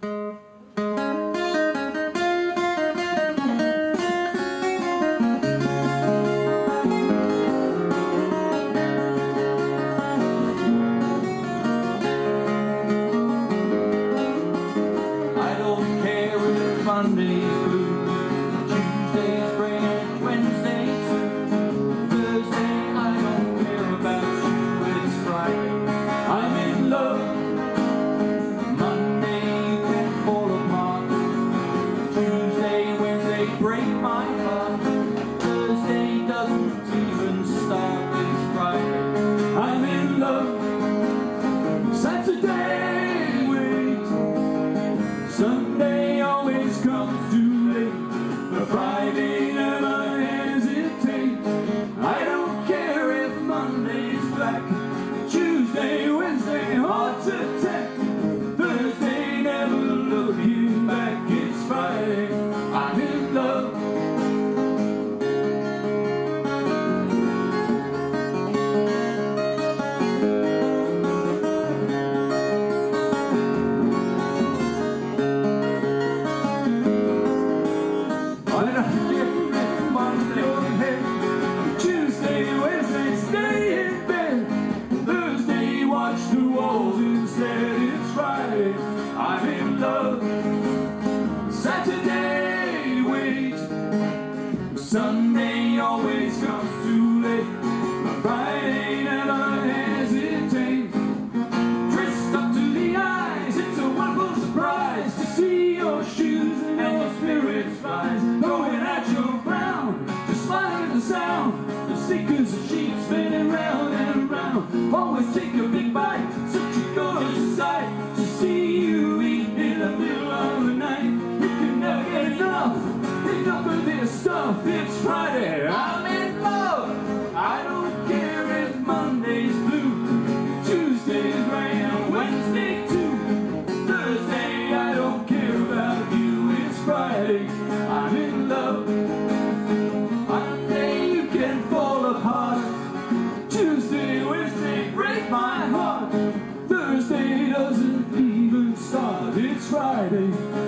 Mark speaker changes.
Speaker 1: Monday's blue, Tuesday's gray, and Wednesday's Thursday. I don't care about you, it's Friday, I'm in love. Monday you can fall apart, Tuesday, Wednesday break my heart, Thursday doesn't even start, it's Friday, I'm in love. Saturday, wait, Sunday always comes too late, but Friday never hesitates. I don't care if Monday's black, Tuesday, Wednesday, heart attack, Thursday never looking back, it's Friday, I'm in love. Tuesday, Wednesday, stay in bed, Thursday, watch the walls instead, it's Friday, I'm in love. Saturday, wait, Sunday always comes too late, but Friday never hesitates. Dressed up to the eyes, it's a wonderful surprise to see your shoes and your spirits rise, going at your ground, just like the sound. Seekers of sheep spinning round and round. Always take a big bite, such a gorgeous sight to see you eat in the middle of the night. You can never get enough of this stuff. It's Friday, I'm in love. I don't care if Monday's blue, Tuesday's gray, and Wednesday too. Thursday, I don't care about you. It's Friday, I'm in love. Tuesday, Wednesday, break my heart, Thursday doesn't even start, it's Friday.